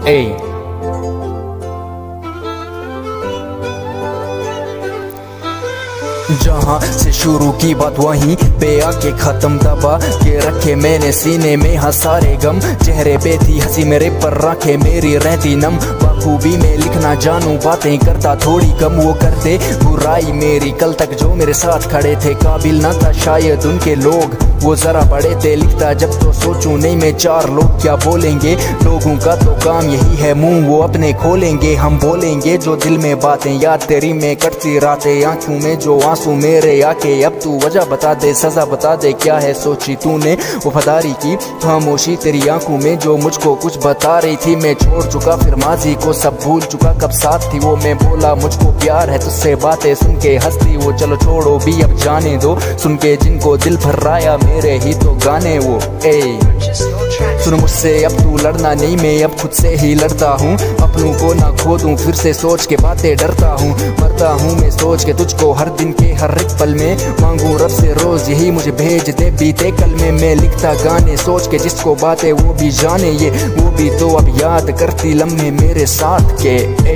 जहाँ से शुरू की बात वहीं पे आके खत्म, दबा के रखे मैंने सीने में हाँ सारे गम। चेहरे पे थी हंसी मेरे पर रखे मेरी रहती नम। बखूबी में लिखना जानू बातें करता थोड़ी कम। वो करते बुराई मेरी कल तक जो मेरे साथ खड़े थे, काबिल न था शायद उनके लोग वो जरा बड़े थे। लिखता जब तो सोचूं नहीं मैं चार लोग क्या बोलेंगे। लोगों का तो काम यही है मुंह वो अपने खोलेंगे। हम बोलेंगे जो दिल में बातें, याद तेरी में कटती रातें। आंखों में जो आंसू मेरे आके अब तू वजह बता दे, सजा बता दे क्या है सोची तूने। वफादारी की खामोशी तेरी आंखों में जो मुझको कुछ बता रही थी। मैं छोड़ चुका फिर माजी को सब भूल चुका, कब साथ थी वो। मैं बोला मुझको प्यार है तुझसे, बातें सुन के हंसती वो। चलो छोड़ो भी अब जाने दो, सुन के जिनको दिल भर्राया मेरे ही तो गाने वो। सुन मुझसे अब तू लड़ना नहीं, मैं अब खुद से ही लड़ता हूँ। अपनों को ना खो दूं फिर से सोच के बातें डरता हूँ। मरता हूँ मैं सोच के तुझको हर दिन के हर एक पल में। मांगू रब से रोज यही मुझे भेज दे बीते कल में। मैं लिखता गाने सोच के जिसको बातें वो भी जाने, ये वो भी तो अब याद करती लम्हे मेरे साथ के।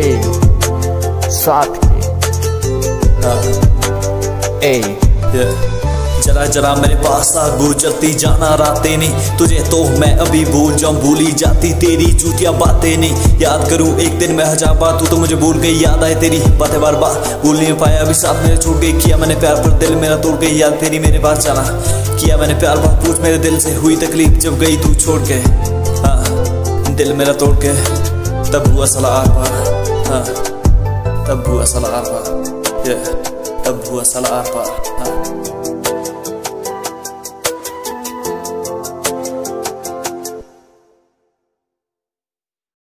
साथ के जरा जरा मेरे पास आ गुजरती जाना रातें नहीं। तुझे तो मैं अभी भूल जाऊं, भूली जाती तेरी झूठिया बातें नहीं। याद करूं एक दिन मैं हजार बार, तू तो मुझे भूल गई। याद आए तेरी बातें बार बार, भूल नहीं पाया अभी साथ मेरे छोड़ गई। किया मैंने प्यार पर दिल मेरा तोड़ गई, याद तेरी मेरे पास जाना। किया मैंने प्यार पर पूछ मेरे दिल से, हुई तकलीफ जब गई तू छोड़ के। हाँ दिल मेरा तोड़ के तब हुआ सला आर पार। हाँ तब हुआ सला आर पार, तब हुआ सला आर पार।